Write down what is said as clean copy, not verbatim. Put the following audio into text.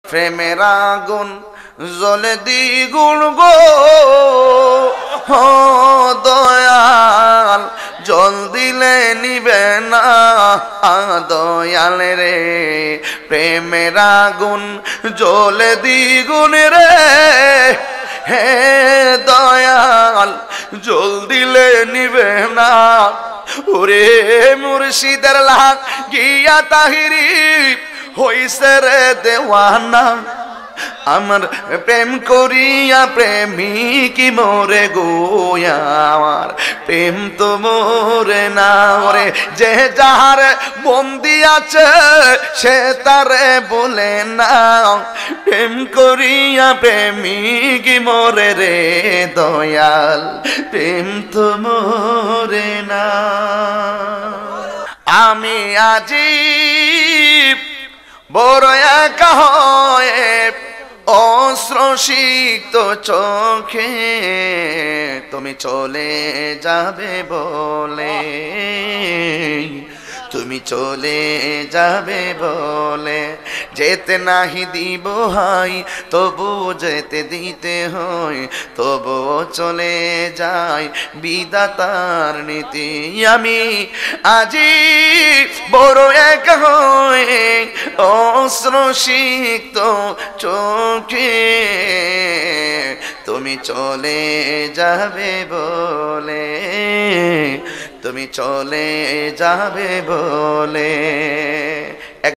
প্রেমের আগুন জ্বলে দ্বিগুণ গো দয়াল, জল দিলে নিবে না দয়াল রে। প্রেমের আগুন জ্বলে দ্বিগুণ রে, হে দয়াল জল দিলে নিবে না। ওরে মুর্শিদের লাগ গিয়া তাহিরি হইছে রে দেওয়ানা, আমার প্রেম করিয়া প্রেমিক মোরে গো, আমার প্রেম তো মোরে না। ওরে যে যাহার বন্দি আছে সে তারে বলে না, প্রেম করিয়া প্রেমিক মোরে রে দয়াল, প্রেম তো মোরে না। আমি আজি বড় একা হয়ে অশ্রুসিক্ত চোখে তুমি চলে যাবে বলে, তুমি চলে যাবে বলে যেতে নাহি দিব হাই, তবু যেতে দিতে হয়, তবু চলে যাই বিধাতার নীতি। আমি আজি বড় এক হয়ে অশ্রুসিক্ত চোখে তুমি চলে যাবে বলে, তুমি চলে যাবে বলে।